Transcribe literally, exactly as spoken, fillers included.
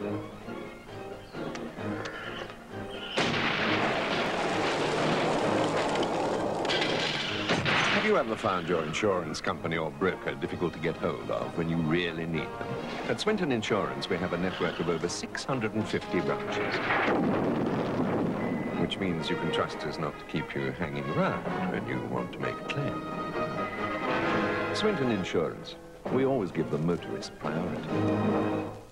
Have you ever found your insurance company or broker difficult to get hold of when you really need them? At Swinton Insurance, we have a network of over six hundred fifty branches, which means you can trust us not to keep you hanging around when you want to make a claim. Swinton Insurance, we always give the motorist priority.